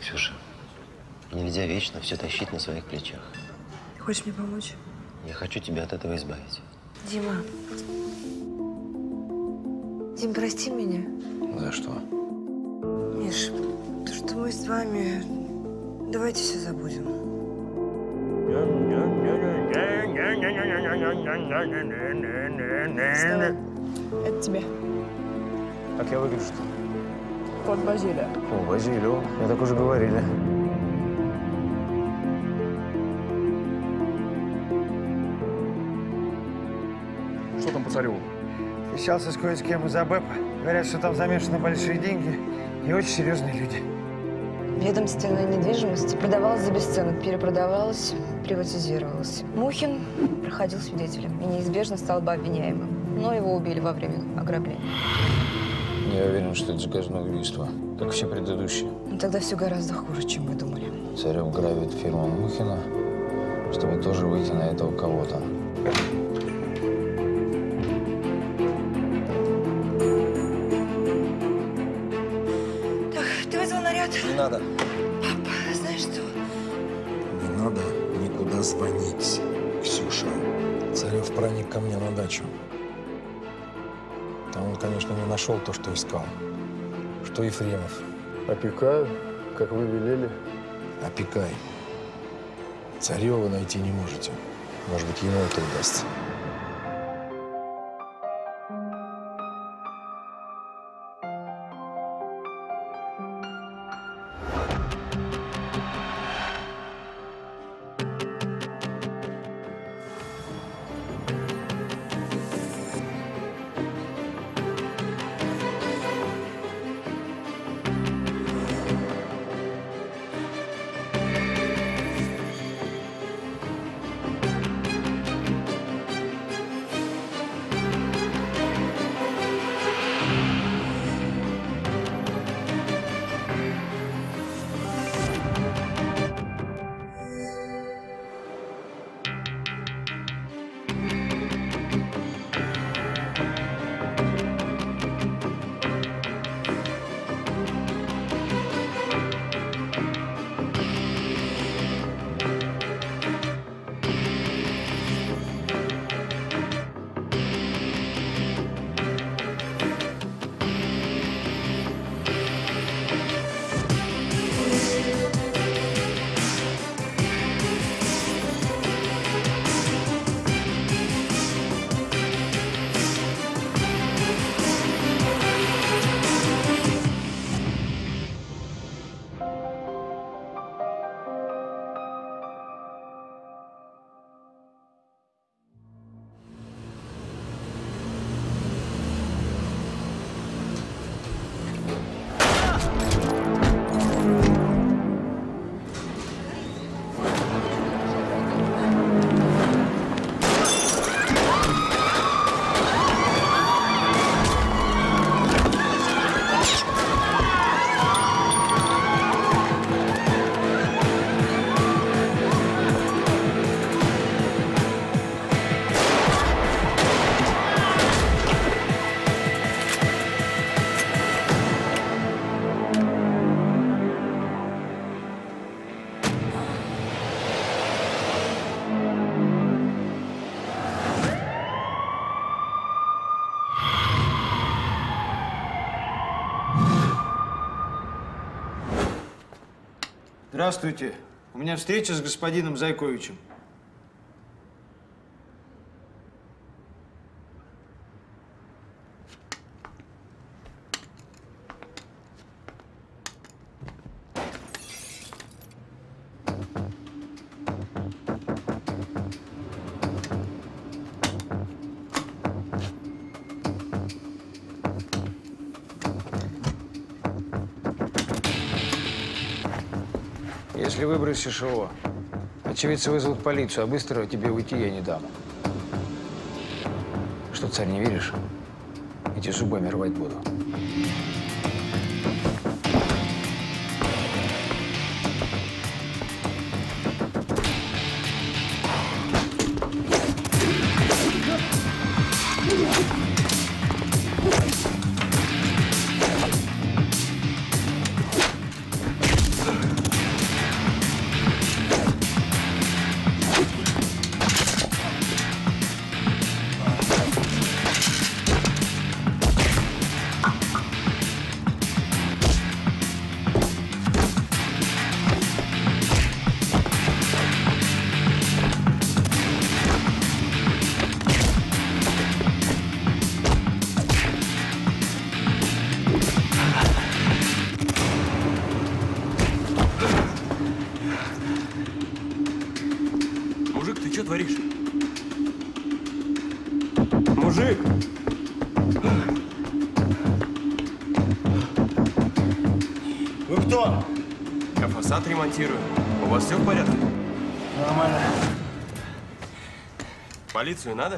Ксюша, нельзя вечно все тащить на своих плечах. Ты хочешь мне помочь? Я хочу тебя от этого избавить. Дима. Дим, прости меня. За что? Миш, то, что мы с вами… Давайте все забудем. Вставай. Это тебе. Как я выгляжу-то? Кот Базилия. О, Базилио. Мне так уже говорили. Что там по Цареву? Встречался с кое-с-кем из АБЭПа. Говорят, что там замешаны большие деньги и очень серьезные люди. Ведомственная недвижимость продавалась за бесценок, перепродавалась, приватизировалась. Мухин проходил свидетелем и неизбежно стал бы обвиняемым. Но его убили во время ограбления. Я уверен, что это заказное убийство, как все предыдущие. Но тогда все гораздо хуже, чем мы думали. Царев грабит фирму Мухина, чтобы тоже выйти на этого кого-то. Так, ты вызвал наряд? Не надо. Пап, знаешь что? Не надо никуда звонить, Ксюша. Царев проник ко мне на дачу. Там он, конечно, не нашел то, что искал. Что Ефремов. Опекаю, как вы велели. Опекай. Царева вы найти не можете. Может быть, ему это удастся. Здравствуйте. У меня встреча с господином Зайковичем. Если выбросишь его, очевидцы вызовут полицию, а быстро тебе уйти я не дам. Что, царь, не веришь? Эти зубами рвать буду. Кто? Я фасад ремонтирую. У вас все в порядке? Нормально. Полицию надо?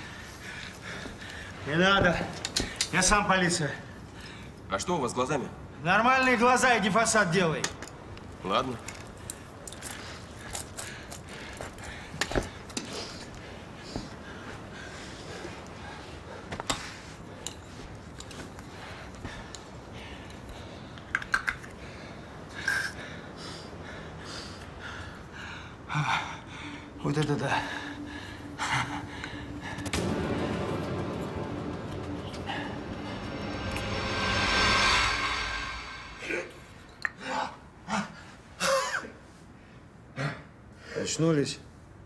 Не надо. Я сам полиция. А что у вас с глазами? Нормальные глаза, иди фасад делай. Ладно. Вот это да. Очнулись?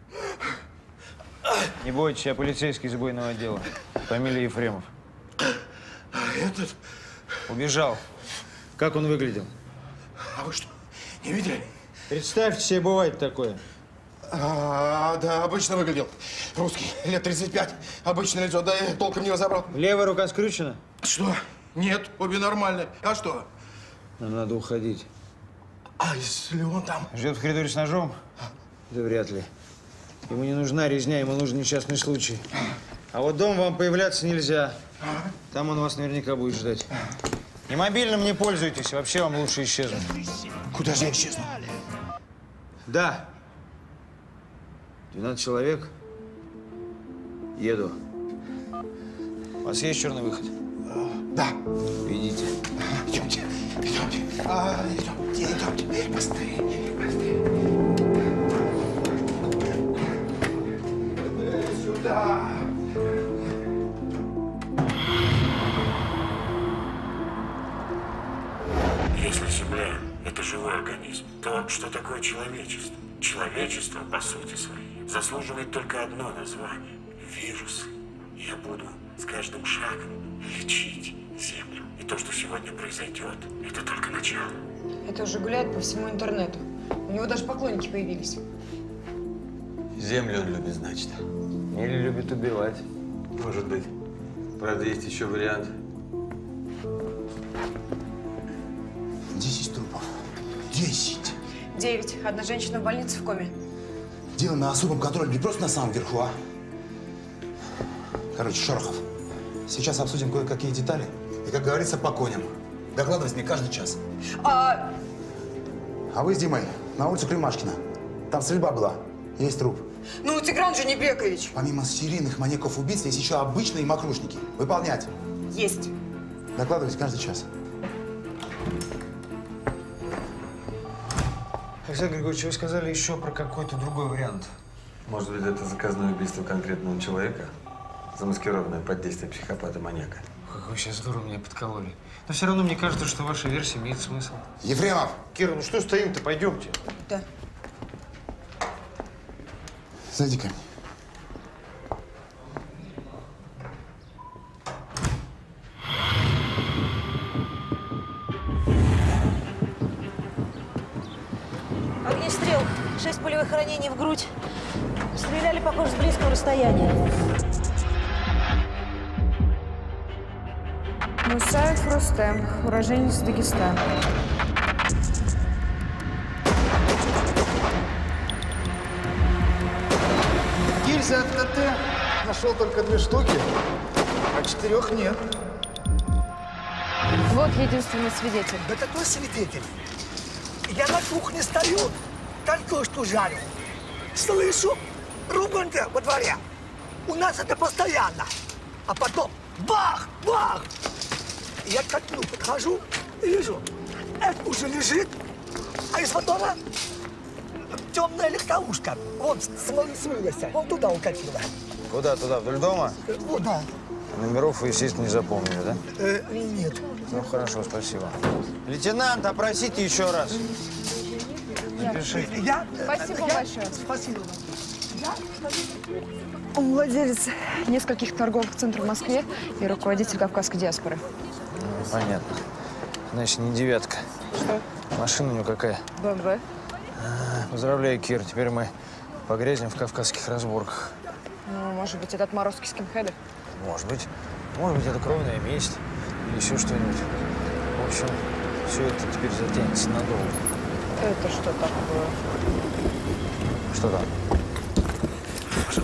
Не бойтесь, я полицейский из убойного отдела. Фамилия Ефремов. Этот? Убежал. Как он выглядел? А вы что, не видели? Представьте себе, бывает такое. Да, обычно выглядел. Русский, лет 35, обычное лицо, да я толком не разобрал. Левая рука скрючена? Что? Нет, обе нормальные. А что? Нам надо уходить. А если он там? Ждет в коридоре с ножом? Да вряд ли. Ему не нужна резня, ему нужен несчастный случай. А вот дома вам появляться нельзя. Там он вас наверняка будет ждать. И мобильным не пользуйтесь, вообще вам лучше исчезнуть. Куда же я исчезну? Да. 12 человек. Еду. У вас есть черный выход? Да. Идите. Идемте, идемте. Идемте. Быстрее, быстрее. Сюда. Если Земля – это живой организм, то что такое человечество? Человечество, по сути своей, заслуживает только одно название – вирус. Я буду с каждым шагом лечить Землю. И то, что сегодня произойдет, это только начало. Это уже гуляет по всему интернету. У него даже поклонники появились. Землю он любит, значит. Или любит убивать. Может быть. Правда, есть еще вариант. 10 трупов. 10. 9. Одна женщина в больнице в коме. Дело на особом контроле, не просто на самом верху, а? Короче, Шорохов, сейчас обсудим кое-какие детали. И, как говорится, по коням. Докладывать мне каждый час. А вы с Димой на улицу Климашкина. Там стрельба была. Есть труп. Ну, Тигран же не Бекович. Помимо серийных маньяков-убийц, есть еще обычные мокрушники. Выполнять. Есть. Докладывать каждый час. Александр Григорьевич, вы сказали еще про какой-то другой вариант. Может быть, это заказное убийство конкретного человека, замаскированное под действие психопата-маньяка. Как вы сейчас здорово меня подкололи. Но все равно мне кажется, что ваша версия имеет смысл. Ефремов! Кира, ну что стоим-то? Пойдемте. Да. Зайди ко мне. Огнестрел. 6 пулевых ранений в грудь. Стреляли, похоже, с близкого расстояния. Мусаев Рустем, уроженец Дагестана. Гильзы от ТТ нашел только 2 штуки, а 4 нет. Вот единственный свидетель. Да какой свидетель? Я на кухне стою, картошку жарю. Слышу ругань-то во дворе. У нас это постоянно. А потом бах, бах. Я к окну подхожу и вижу, это уже лежит, а из мотора темная легковушка. Вот смылась, вон туда укатила. Куда? Туда, вдоль дома? Вот, да. Номеров вы, естественно, не запомнили, да? Нет. Ну, хорошо, спасибо. Лейтенант, опросите еще раз. Запишите. Спасибо большое. Спасибо. Он владелец нескольких торговых центров в Москве и руководитель кавказской диаспоры. Ну, понятно. Значит, не 9-ка. Что? Машина у него какая? БМВ. Поздравляю, Кир. Теперь мы погрязнем в кавказских разборках. Ну, может быть, это отморозки скинхеда? Может быть. Может быть, это кровная месть или еще что-нибудь. В общем, все это теперь затянется надолго. Это что такое? Что там? Пошел.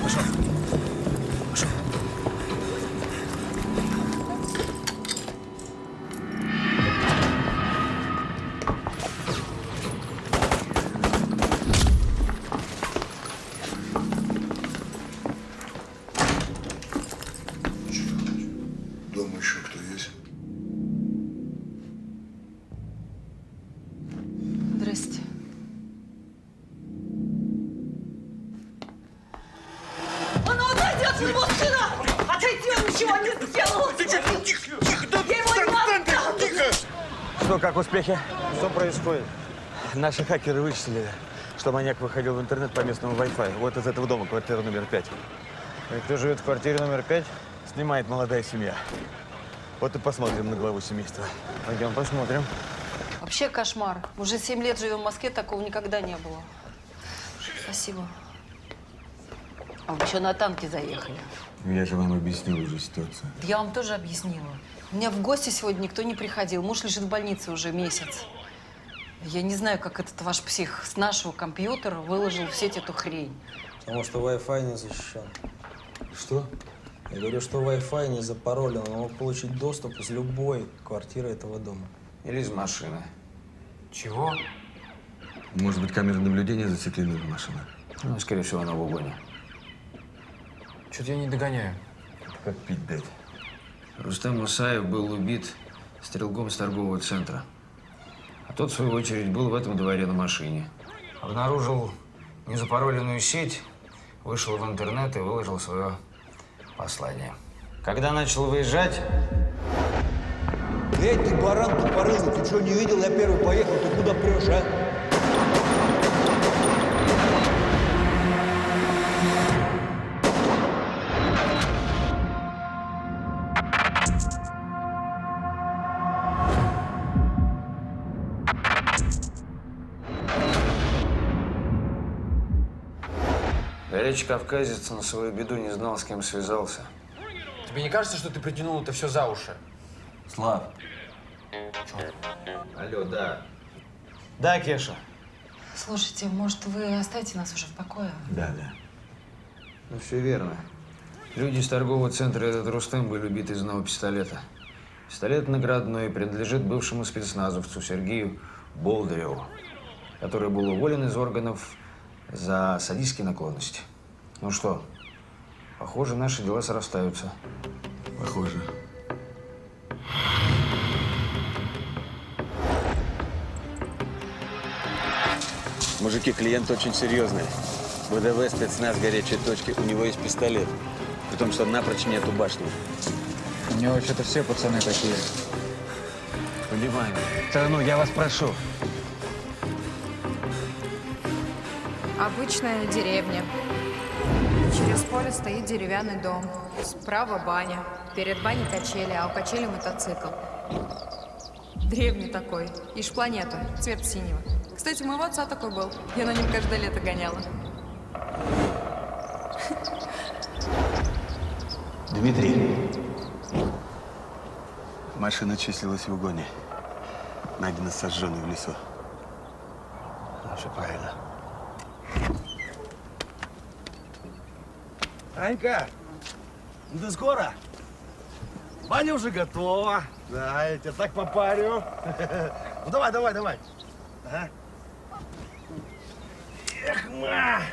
Дома еще кто есть? Здрасте. Он отойди от моего сына! Отойди, он ничего не сделал! Тихо! Я его не отдам! Что, как успехи? Что происходит? Наши хакеры вычислили, что маньяк выходил в интернет по местному Wi-Fi. Вот из этого дома, квартира номер 5. И кто живет в квартире номер 5? Снимает молодая семья. Вот и посмотрим на главу семейства. Пойдем посмотрим. Вообще кошмар. Уже 7 лет живем в Москве, такого никогда не было. Спасибо. А вы еще на танке заехали. Я же вам объяснил уже ситуацию. Я вам тоже объяснила. У меня в гости сегодня никто не приходил. Муж лежит в больнице уже месяц. Я не знаю, как этот ваш псих с нашего компьютера выложил в сеть эту хрень. Потому что Wi-Fi не защищен. Что? Я говорю, что Wi-Fi не запаролен. Он мог получить доступ из любой квартиры этого дома. Или из машины. Чего? Может быть, камеры наблюдения засекли номер машины? Ну, скорее всего, она в угоне. Что-то я не догоняю. Как пить дать? Рустам Мусаев был убит стрелком с торгового центра. А тот, в свою очередь, был в этом дворе на машине. Обнаружил незапароленную сеть, вышел в интернет и выложил свое послание. Когда начал выезжать… Эй, ты баран тупорылый, ты что, не видел? Я первый поехал, ты куда прешь, а? Горячий кавказец на свою беду не знал, с кем связался. Тебе не кажется, что ты притянул это все за уши? Слав. Алло, да. Да, Кеша. Слушайте, может, вы оставите нас уже в покое? Да. Ну, все верно. Люди из торгового центра этот Рустем были убиты из одного пистолета. Пистолет наградной принадлежит бывшему спецназовцу Сергею Болдыреву, который был уволен из органов за садистские наклонности. Ну что, похоже, наши дела срастаются. Похоже. Мужики, клиент очень серьезный. ВДВ, спецназ, горячие точки. У него есть пистолет. При том, что напрочь нету башни. У него вообще-то все пацаны такие. Понимаю. Да ну, я вас прошу. Обычная деревня. Через поле стоит деревянный дом. Справа баня. Перед баней качели, а у качели мотоцикл. Древний такой. Ишь планету. Цвет синего. Кстати, у моего отца такой был. Я на нем каждое лето гоняла. Дмитрий. Машина числилась в угоне. Найдена сожженной в лесу. Все правильно. Анька, ну ты скоро? Баня уже готова. Да, я тебя так попарю. Ну давай. Ага. Эх, ма!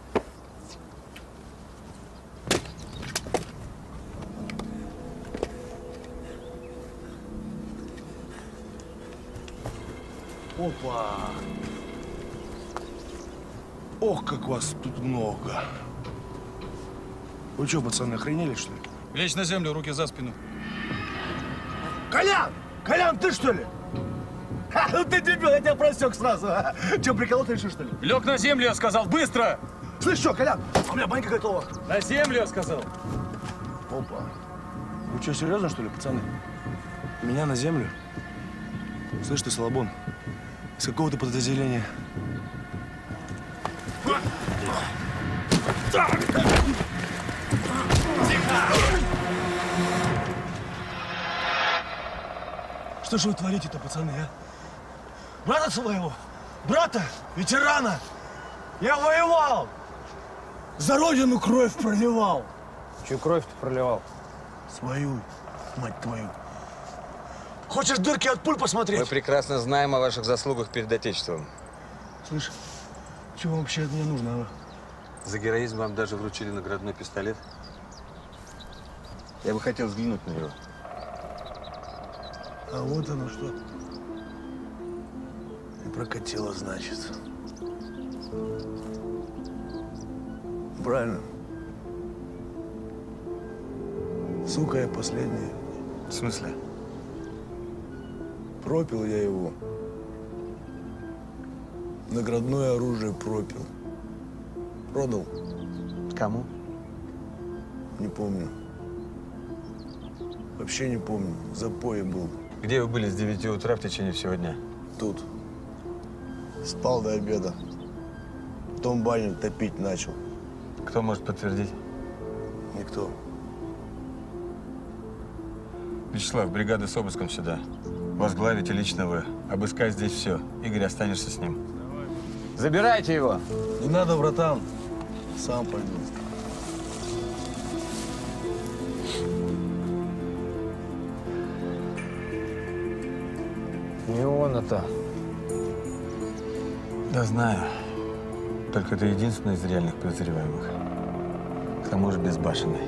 Опа! Ох, как вас тут много. Вы что, пацаны, охренели, что ли? Лечь на землю, руки за спину. Колян! Колян, ты что ли? Ха, ну ты дебил, я тебя просек сразу. Че, приколол-то решил, что ли? Лег на землю, я сказал, быстро! Слышь, что, Колян, у меня банька готова. На землю, я сказал. Опа. Вы что, серьезно, что ли, пацаны? Меня на землю? Слышь ты, Салабон, из какого ты подразделения? Что же вы творите-то, пацаны, а? Брата своего, брата, ветерана, я воевал, за родину кровь проливал. Чью кровь-то проливал? Свою, мать твою. Хочешь дырки от пуль посмотреть? Мы прекрасно знаем о ваших заслугах перед Отечеством. Слышь, чего вам вообще от меня нужно, а? За героизм вам даже вручили наградной пистолет. Я бы хотел взглянуть на него. А вот оно что. И прокатило, значит. Правильно. Сука, я последняя. В смысле? Пропил я его. Наградное оружие пропил. Продал. Кому? Не помню. Вообще не помню. В запое был. Где вы были с 9 утра в течение всего дня? Тут. Спал до обеда. Потом баню топить начал. Кто может подтвердить? Никто. Вячеслав, бригада с обыском сюда. Возглавите лично вы. Обыскать здесь все. Игорь, останешься с ним. Забирайте его! Не надо, братан. Сам пойду. Не он это. Да знаю. Только ты единственный из реальных подозреваемых. К тому же безбашенный.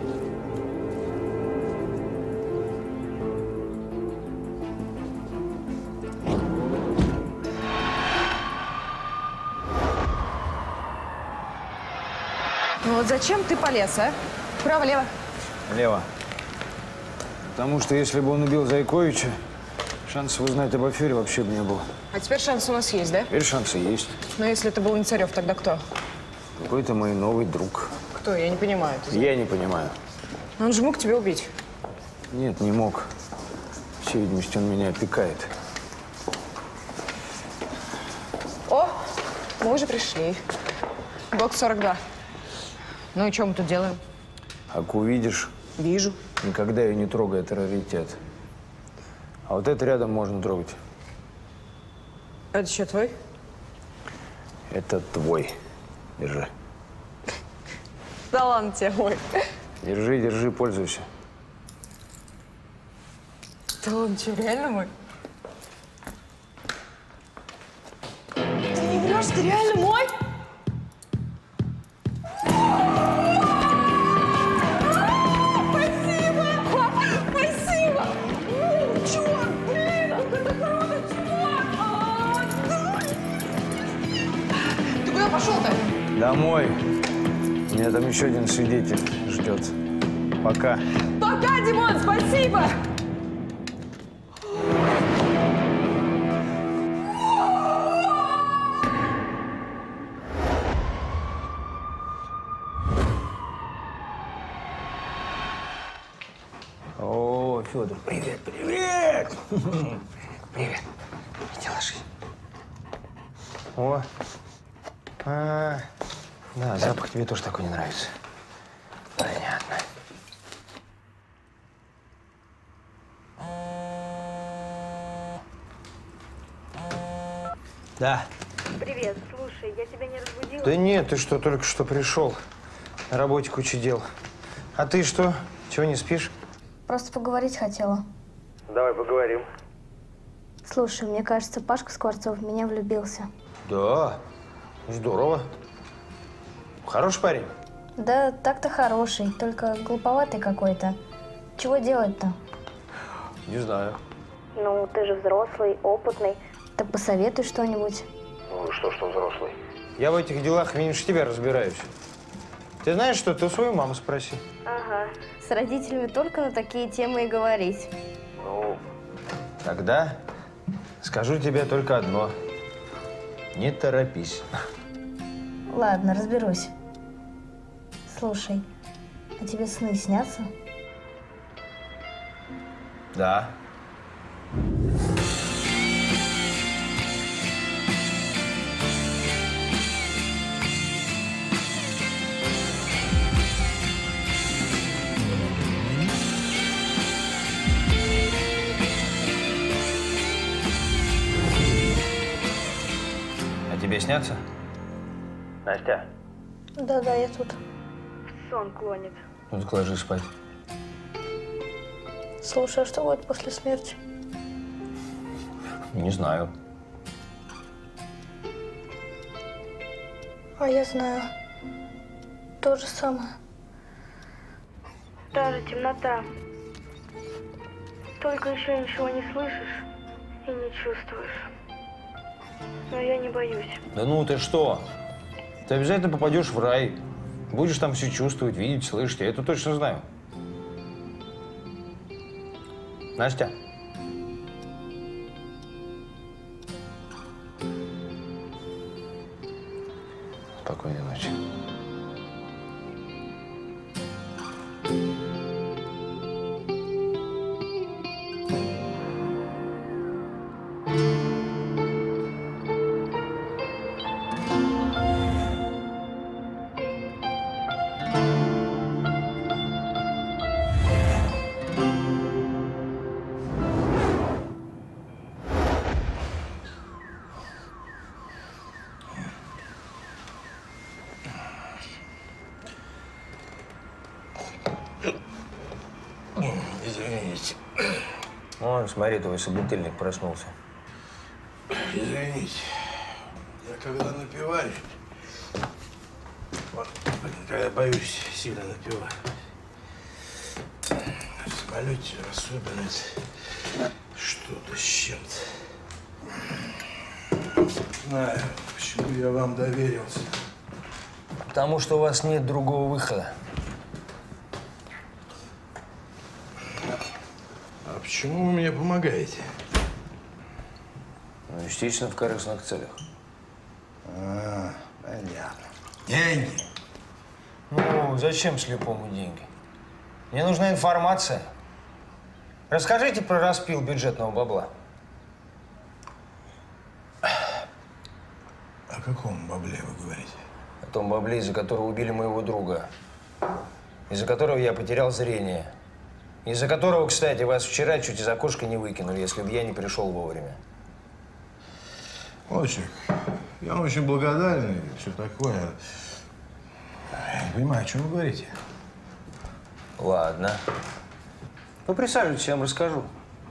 Ну вот зачем ты полез, а? Право-лево. Лево. Потому что если бы он убил Зайковича, шансов узнать об афере вообще бы не было. А теперь шанс у нас есть, да? Теперь шансы есть. Но если это был не Царев, тогда кто? Какой-то мой новый друг. Кто? Я не понимаю. Я не понимаю. Но он же мог тебя убить. Нет, не мог. По всей видимости, он меня опекает. О, мы уже пришли. Бокс 42. Ну и что мы тут делаем? Аку увидишь. Вижу. Никогда ее не трогай, это раритет. А вот это рядом можно трогать. Это что, твой? Это твой. Держи. Да ладно тебе, ой. Держи, держи, пользуйся. Да он что, реально мой? Ты не врешь, ты реально мой? Спасибо! Спасибо! Черт, блин, это круто, чувак! Ты куда пошел-то? Домой. Меня там еще один свидетель ждет. Пока. Пока, Димон, спасибо! О, Федор, привет, привет! Привет. Иди ложись. О. Да, запах тебе тоже такой не нравится. Понятно. Да. Привет, слушай, я тебя не разбудила? Да нет, ты что, только что пришел. На работе куча дел. А ты что? Чего не спишь? Просто поговорить хотела. Давай поговорим. Слушай, мне кажется, Пашка Скворцов в меня влюбился. Да, здорово. Хороший парень? Да, так-то хороший, только глуповатый какой-то. Чего делать-то? Не знаю. Ну, ты же взрослый, опытный. Так посоветуй что-нибудь. Ну, что взрослый? Я в этих делах меньше тебя разбираюсь. Ты знаешь что? Ты у своей мамы спроси. Ага. С родителями только на такие темы и говорить. Ну, тогда скажу тебе только одно. Не торопись. Ладно, разберусь. Слушай, а тебе сны снятся? Да. тебе снятся? Настя? Да-да, я тут. Сон клонит. Ну так ложись спать. Слушай, а что будет после смерти? Не знаю. А я знаю. То же самое. Та же темнота. Только еще ничего не слышишь и не чувствуешь. Но я не боюсь. Да ну ты что? Ты обязательно попадешь в рай. Будешь там все чувствовать, видеть, слышать. Я это точно знаю. Настя? Спокойной ночи. Извините. Вон, смотри, твой собутыльник проснулся. Извините. Я когда напиваюсь, вот, когда боюсь сильно напивать, в самолете особенно что-то с чем-то. Знаю, почему я вам доверился. Потому что у вас нет другого выхода. А почему вы мне помогаете? Ну, естественно, в корыстных целях. А, понятно. Деньги. Ну, зачем слепому деньги? Мне нужна информация. Расскажите про распил бюджетного бабла. О каком бабле вы говорите? О том бабле, из-за которого убили моего друга. Из-за которого я потерял зрение. Из-за которого, кстати, вас вчера чуть из окошка не выкинули, если бы я не пришел вовремя. Лучик, я вам очень благодарен и все такое. Я не понимаю, о чем вы говорите. Ладно. Ну, присаживайтесь, я вам расскажу.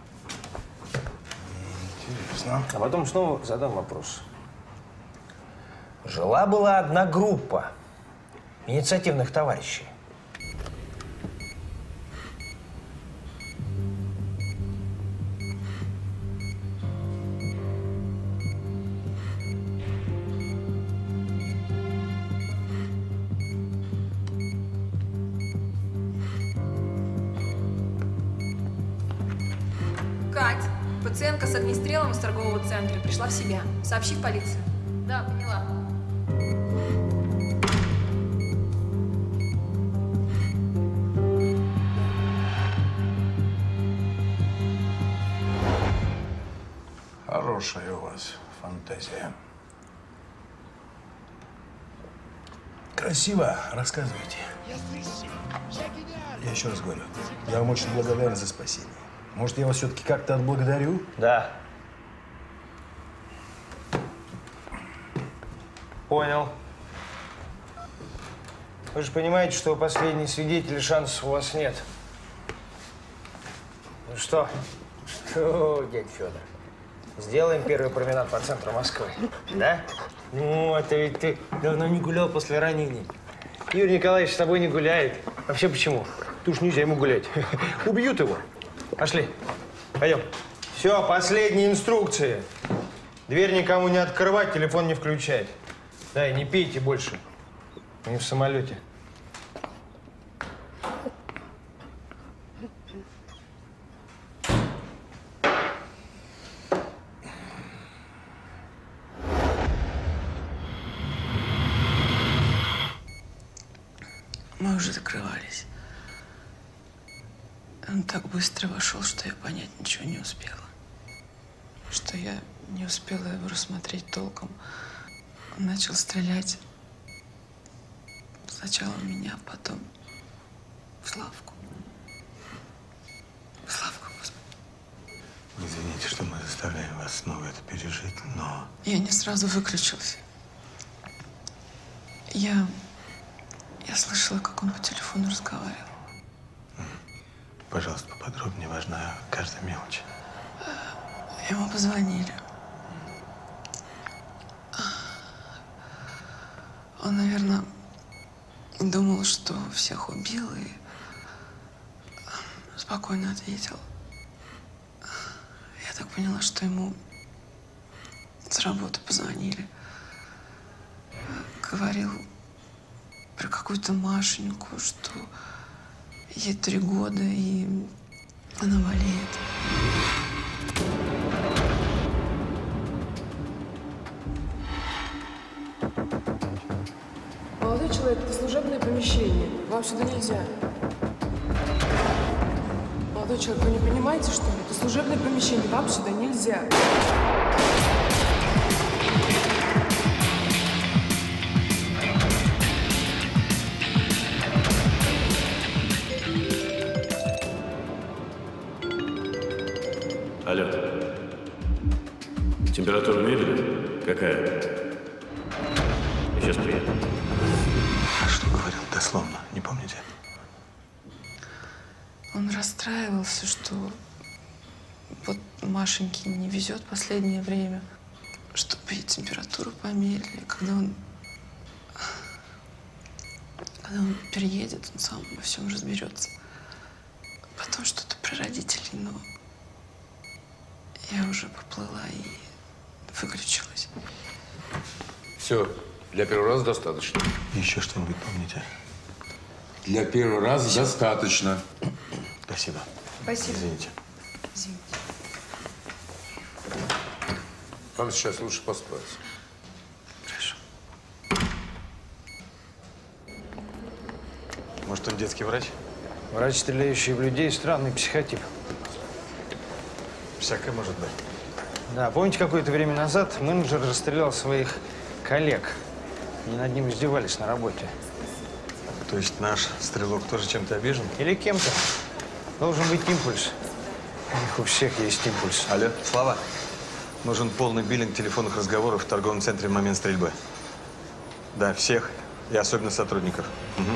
Интересно. А потом снова задам вопрос. Жила-была одна группа инициативных товарищей. Кать, пациентка с огнестрелом из торгового центра пришла в себя. Сообщи в полицию. Да, поняла. Хорошая у вас фантазия. Красиво рассказывайте. Я еще раз говорю, я вам очень благодарен за спасение. Может, я вас все-таки как-то отблагодарю? Да. Понял. Вы же понимаете, что вы последний свидетель, и шансов у вас нет. Ну что? Что, дядя Федор? Сделаем первый променад по центру Москвы. Да? Ну, это ведь ты давно не гулял после ранений. Юрий Николаевич с тобой не гуляет. Вообще почему? Ты уж нельзя ему гулять. Убьют его. Пошли. Пойдем. Все, последние инструкции. Дверь никому не открывать, телефон не включать. Да, и не пейте больше. Не в самолете. Мы уже закрывались. Он так быстро вошел, что я понять ничего не успела. Что я не успела его рассмотреть толком. Он начал стрелять. Сначала в меня, потом в Славку. В Славку, Господи. Извините, что мы заставляем вас снова это пережить, но… Я не сразу выключился. Я слышала, как он по телефону разговаривал. Пожалуйста, поподробнее, важна каждая мелочь. Ему позвонили. Он, наверное, думал, что всех убил и спокойно ответил. Я так поняла, что ему с работы позвонили. Говорил про какую-то Машеньку, что ей 3 года, и она болеет. Молодой человек, это служебное помещение. Вам сюда нельзя. Молодой человек, вы не понимаете, что ли? Это служебное помещение. Вам сюда нельзя. Алло. Температуру мерили? Какая? Сейчас приеду. А что говорил дословно, не помните? Он расстраивался, что вот Машеньке не везет в последнее время, чтобы ей температуру померили. Когда он переедет, он сам во всем разберется. Потом что-то про родителей, но я уже поплыла и выключилась. Все, для первого раза достаточно. Еще что-нибудь помните? Для первого раза достаточно. Спасибо. Спасибо. Извините. Извините. Вам сейчас лучше поспать. Хорошо. Может, он детский врач? Врач, стреляющий в людей, странный психотип. Всякое может быть. Да, помните, какое-то время назад менеджер расстрелял своих коллег. Они над ним издевались на работе. То есть наш стрелок тоже чем-то обижен? Или кем-то. Должен быть импульс. У них у всех есть импульс. Алло, Слава. Нужен полный биллинг телефонных разговоров в торговом центре в момент стрельбы. Да, всех. И особенно сотрудников. Угу.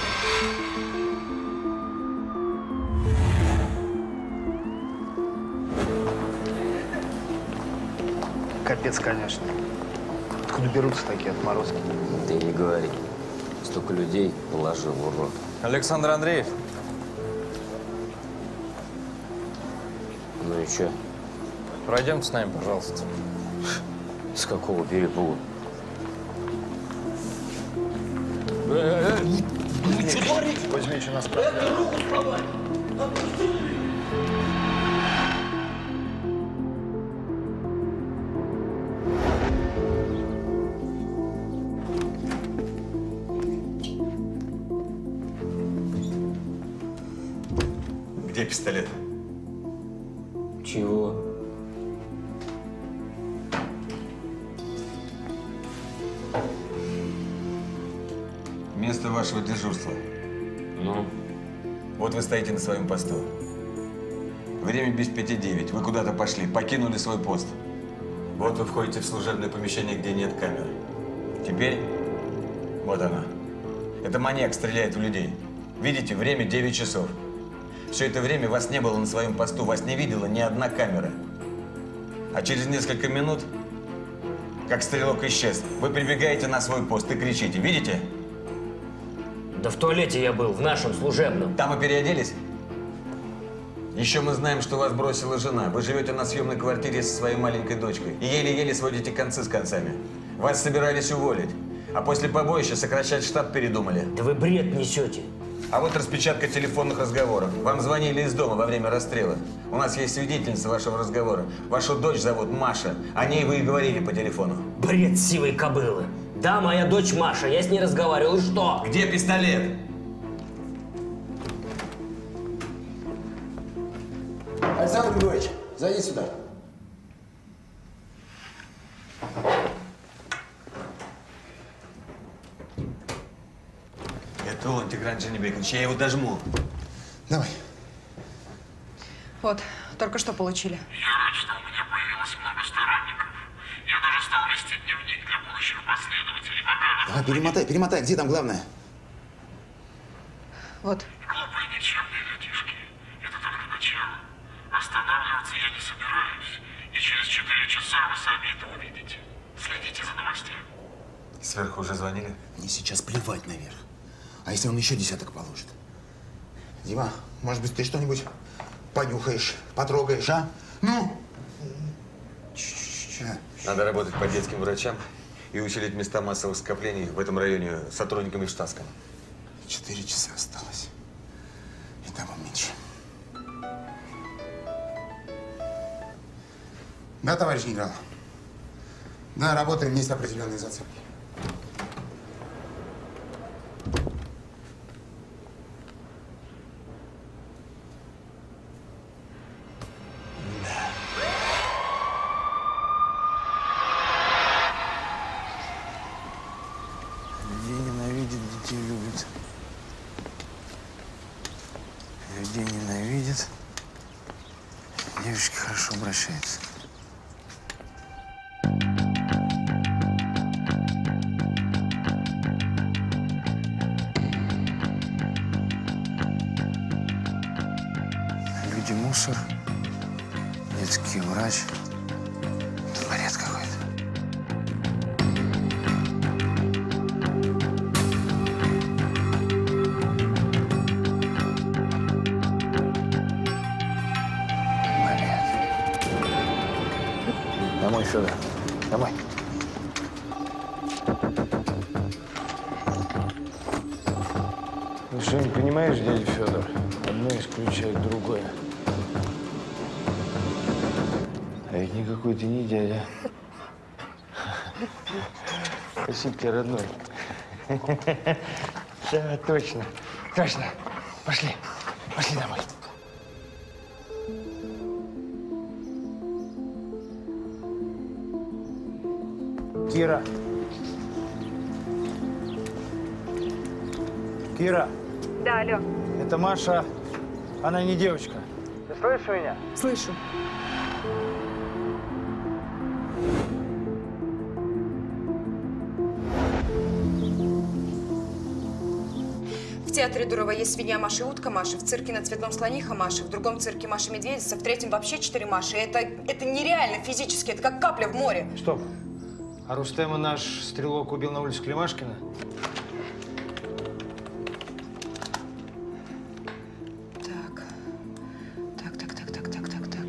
Капец, конечно. Откуда берутся такие отморозки? Ты не говори. Столько людей положил, урод. Александр Андреев. Ну и чё? Пройдемте с нами, пожалуйста. С какого перепугу? Вы что творите? Кузьмич, у нас проблема. Где пистолет? Чего? Место вашего дежурства. Ну? Вот вы стоите на своем посту. Время без 5:09. Вы куда-то пошли, покинули свой пост. Вот вы входите в служебное помещение, где нет камеры. Теперь вот она. Это маньяк стреляет в людей. Видите, время 9 часов. Все это время вас не было на своем посту, вас не видела ни одна камера. А через несколько минут, как стрелок исчез, вы прибегаете на свой пост и кричите. Видите? Да в туалете я был, в нашем служебном. Там и переоделись? Еще мы знаем, что вас бросила жена. Вы живете на съемной квартире со своей маленькой дочкой. И еле-еле сводите концы с концами. Вас собирались уволить. А после побоища сокращать штат передумали. Да вы бред несете. А вот распечатка телефонных разговоров. Вам звонили из дома во время расстрела. У нас есть свидетельница вашего разговора. Вашу дочь зовут Маша. О ней вы и говорили по телефону. Бред сивой кобылы. Да, моя дочь Маша. Я с ней разговаривал. И что? Где пистолет? Александр Григорьевич, зайди сюда. Это он, Тигран Джанибекович. Я его дожму. Давай. Вот, только что получили. Я рад, что у меня появилось много сторонников. Я даже стал вести дневник для будущих последователи Ваганова. Давай, перемотай, перемотай. Где там главное? Вот. Глупые ничемные людишки. Это только начало. Останавливаться я не собираюсь. И через 4 часа вы сами это увидите. Следите за новостями. Сверху уже звонили? Мне сейчас плевать наверх. А если он еще десяток положит? Дима, может быть, ты что-нибудь понюхаешь, потрогаешь, а? Ну? Надо работать по детским врачам и усилить места массовых скоплений в этом районе сотрудниками в штатском. 4 часа осталось. И того меньше. Да, товарищ генерал? Да, работаем, есть определенные зацепки. Людей ненавидит, детей любит. Людей ненавидит. Девочки хорошо обращаются. Люди мусор, детский врач. Дворец какой-то. Домой, Федор. Домой. Ну что, не понимаешь, дядя Федор? Одно исключает другое. А ведь никакой ты не дядя. Спасибо, родной. Да, точно. Точно. Пошли. Пошли домой. Кира. Кира. Да, алло. Это Маша. Она не девочка. Ты слышишь меня? Слышу. В театре Дурова есть свинья Маша и утка Маша, в цирке на Цветном слониха Маша, в другом цирке Маша Медведица, в третьем вообще 4 Маши. Это нереально физически, это как капля в море. Стоп. А Рустема наш стрелок убил на улице Климашкина? Так.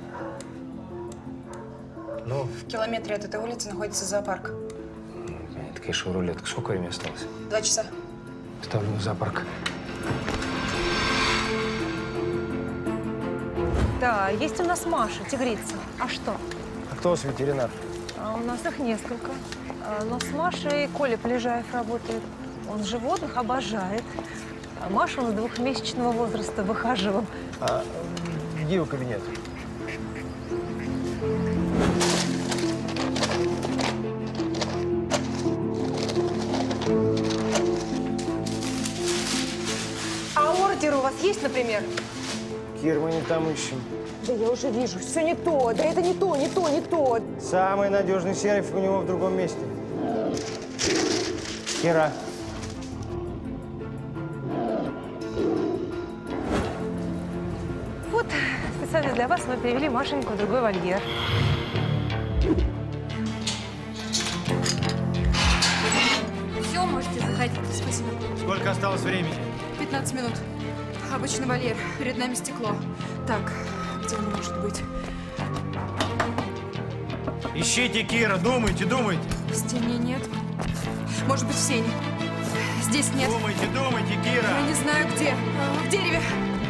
Ну? В километре от этой улицы находится зоопарк. Это, конечно, рулетка. Сколько времени осталось? 2 часа. Ставлю на зоопарк. Да, есть у нас Маша, тигрица. А что? А кто у вас ветеринар? У нас их несколько. Но с Машей Коля Полежаев работает. Он животных обожает. А Машу на 2-месячного возраста выхаживал. А где его кабинет? А ордер у вас есть, например? Кир, мы не там ищем. Да я уже вижу, все не то. Да это не то, не то, не то. Самый надежный сейф у него в другом месте. Кира. Вот, специально для вас мы перевели Машеньку в другой вольер. Все, можете заходить. Спасибо. Сколько осталось времени? 15 минут. Обычный вольер. Перед нами стекло. Так, где он может быть? Ищите, Кира, думайте, думайте. В стене нет. Может быть, в сене. Здесь нет. Думайте, думайте, Кира. Я не знаю, где. В дереве.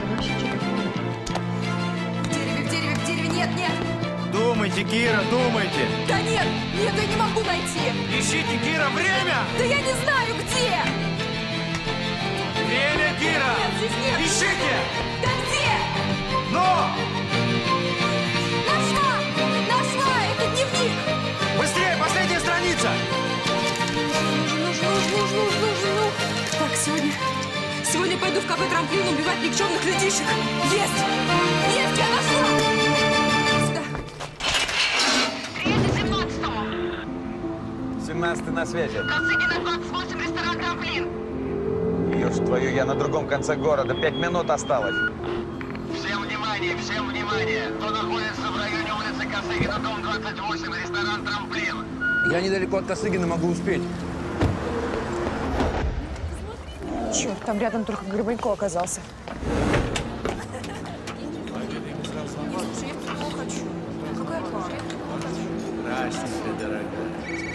В дереве нет, нет. Думайте, Кира, думайте. Да нет, нет, я не могу найти. Ищите, Кира, время! Да я не знаю, где. Время, Кира! Нет, здесь нет. Ищите! Да где? Но! Нашла! Это дневник! Быстрее, последняя страница! Нужно. Так, сегодня пойду в кафе «Трамплин» убивать никчемных людишек. Есть! Есть, я нашла! Сюда. 17 ты на связи? Косыгина, 28, ресторан «Трамплин». Ешь твою, я на другом конце города. 5 минут осталось. Всем внимание, всем внимание. Кто находится в районе улицы Косыгина, дом 28, ресторан «Трамплин». Я недалеко от Косыгина, могу успеть. Черт, там рядом только Гребенько оказался. Здравствуйте, дорогая.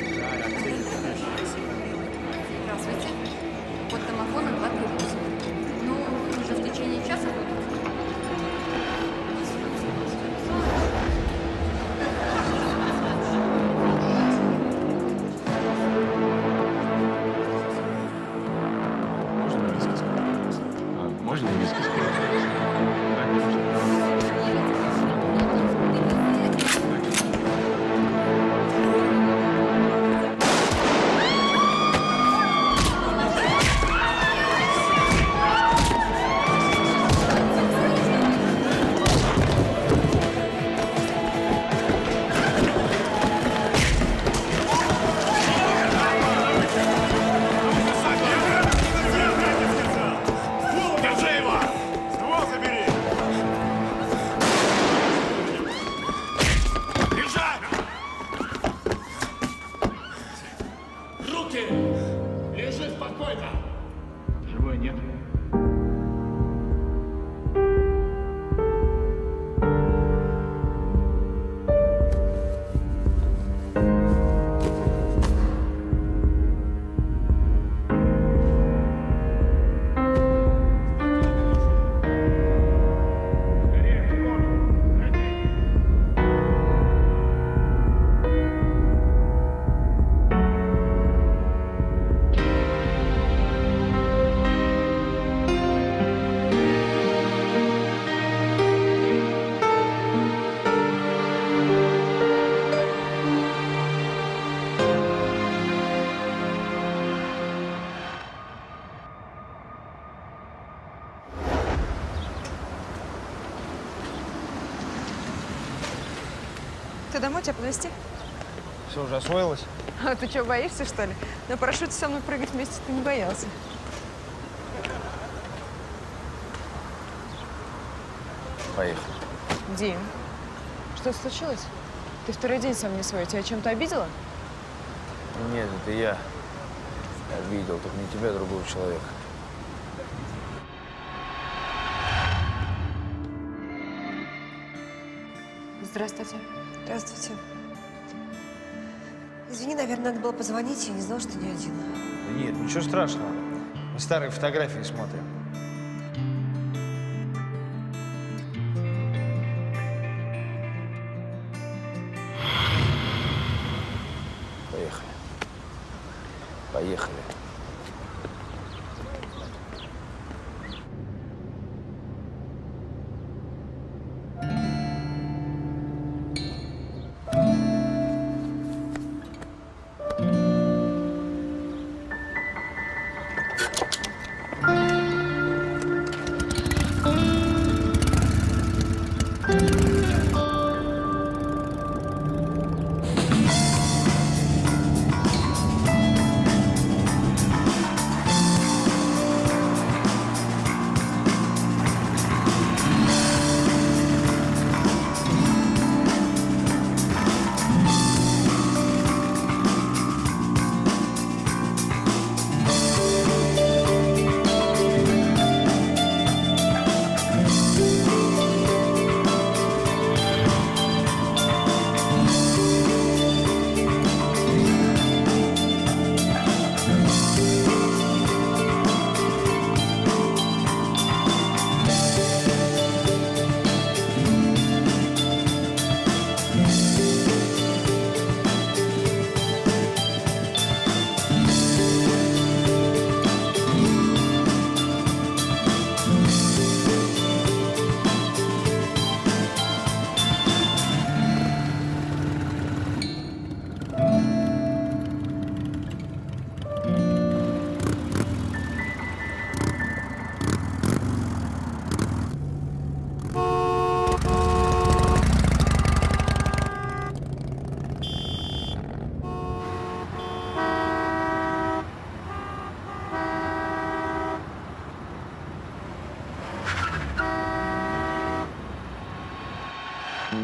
Здравствуйте. Код домофона 238. Ну, уже в течение часа будет. Можно виски с колой? Ты домой, тебя подвезти? Все, уже освоилась? А ты что, боишься, что ли? На парашюте со мной прыгать вместе ты не боялся. Поехали. Дим, что случилось? Ты второй день сам не свой. Тебя чем-то обидела? Нет, это я обидел, только не тебя, а другого человека. Здравствуйте. Здравствуйте. Извини, наверное, надо было позвонить. Я не знала, что ты не один. Да нет, ничего страшного. Мы старые фотографии смотрим. Поехали. Поехали.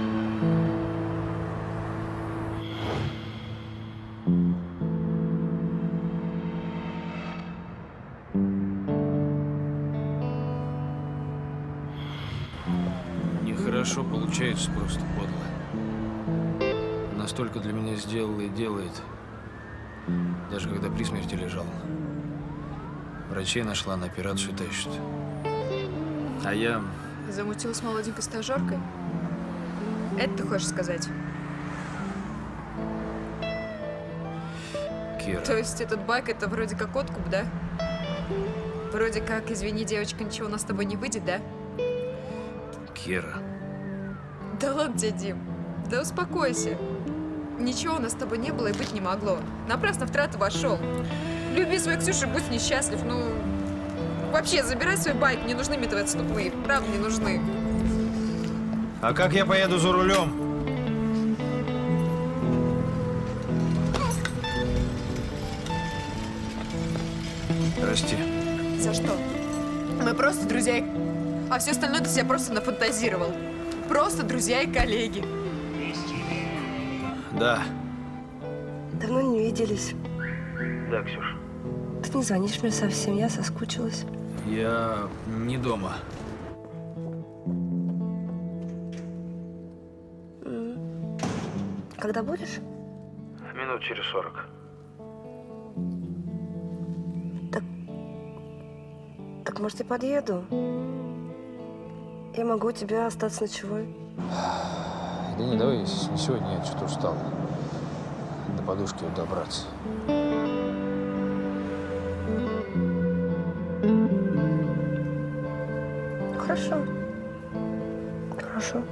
Нехорошо получается, просто подло. Настолько для меня сделала и делает, даже когда при смерти лежал. Врачей нашла, на операцию тащит. А я… Замутил с молоденькой стажеркой? Это ты хочешь сказать? Кира. То есть этот байк это вроде как откуп, да? Вроде как, извини, девочка, ничего у нас с тобой не выйдет, да? Кира. Да ладно тебе, Дим. Да успокойся. Ничего у нас с тобой не было и быть не могло. Напрасно в трату вошел. Люби свою Ксюшу, будь несчастлив. Ну, вообще, забирай свой байк. Не нужны мне твои отступные. Правда, не нужны. А как я поеду за рулем? Прости. За что? Мы просто друзья. А все остальное ты себя просто нафантазировал. Просто друзья и коллеги. Да. Давно не виделись. Да, Ксюш. Ты не звонишь мне совсем, я соскучилась. Я не дома. Когда будешь? Минут через 40. Так может, я подъеду? Я могу у тебя остаться ночевой. Да не, давай не сегодня, я что-то устал. До подушки добраться. Хорошо. Хорошо.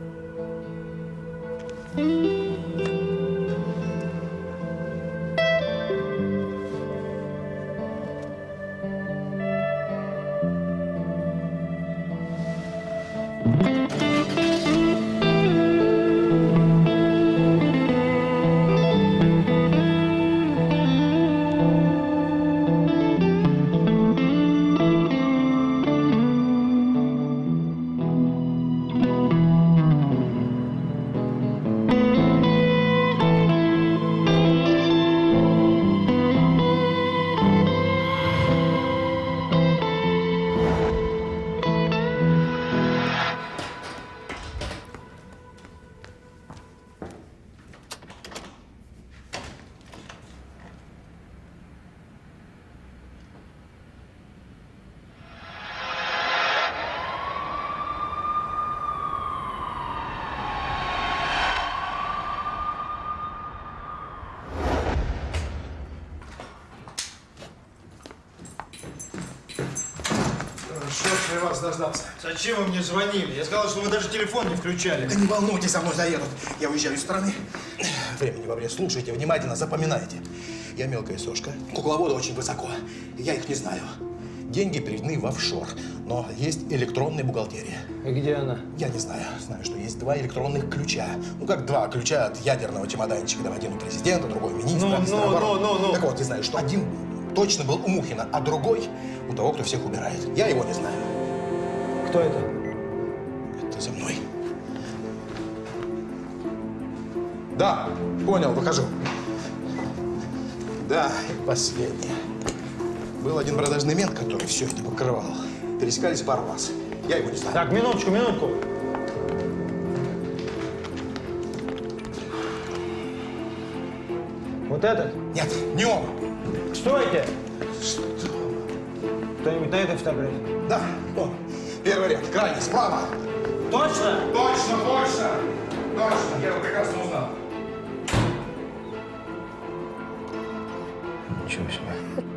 Черт вас дождался. Зачем вы мне звонили? Я сказал, что вы даже телефон не включали. Да не волнуйтесь, со мной заедут. Я уезжаю из страны. Времени во время. Слушайте внимательно, запоминайте. Я мелкая сошка. Кукловоды очень высоко. Я их не знаю. Деньги переведены в офшор. Но есть электронная бухгалтерия. И где она? Я не знаю. Знаю, что есть 2 электронных ключа. Ну, как 2 ключа от ядерного чемоданчика. Там один у президента, другой у министра. Ну. Так вот, я знаю, что один точно был у Мухина, а другой у того, кто всех убирает. Я его не знаю. Кто это? Это за мной. Да, понял, выхожу. Да, и последнее. Был один продажный мент, который все это покрывал. Пересекались пару раз. Я его не знаю. Так, минуточку. Вот этот? Нет, не он. Стойте! Что? Кто-нибудь на этой фотографии? Да, он. Первый ряд, крайний, справа. Точно? Точно. Я его прекрасно узнал. Ничего себе.